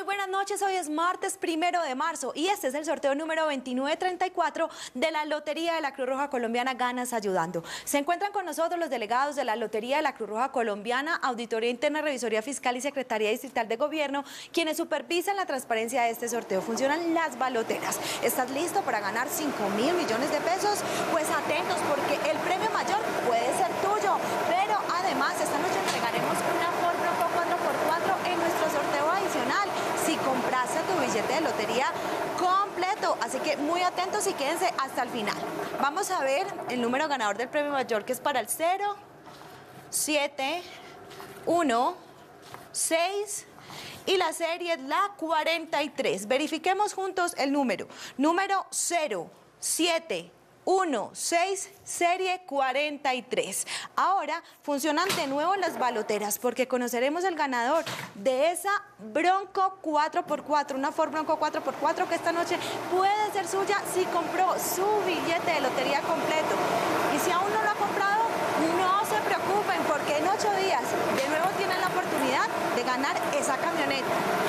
buenas noches, hoy es martes 1 de marzo y este es el sorteo número 2934 de la Lotería de la Cruz Roja Colombiana Ganas Ayudando. Se encuentran con nosotros los delegados de la Lotería de la Cruz Roja Colombiana, Auditoría Interna, Revisoría Fiscal y Secretaría Distrital de Gobierno, quienes supervisan la transparencia de este sorteo. Funcionan las baloteras. ¿Estás listo para ganar 5.000 millones de pesos? Pues atentos, porque el premio mayor puede ser tuyo, pero además esta noche entregaremos una Ford Bronco 4x4 en nuestro sorteo adicional si compraste tu billete de lotería completo, así que muy atentos y quédense hasta el final. Vamos a ver el número ganador del premio mayor, que es para el 0, 7, 1, 6 y la serie es la 43. Verifiquemos juntos el número 0, 7, 1, 6, serie 43. Ahora funcionan de nuevo las baloteras porque conoceremos el ganador de esa Bronco 4x4, una Ford Bronco 4x4 que esta noche puede ser suya si compró su billete de lotería completo. Y si aún no lo ha comprado, no se preocupen, porque en 8 días de nuevo tienen la oportunidad de ganar esa camioneta.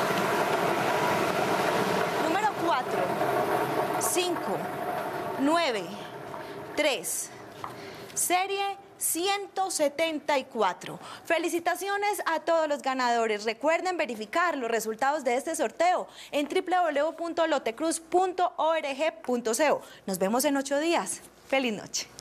Número 4, 5, 9, 3, serie 174. Felicitaciones a todos los ganadores. Recuerden verificar los resultados de este sorteo en www.lotecruz.org.co. Nos vemos en 8 días. Feliz noche.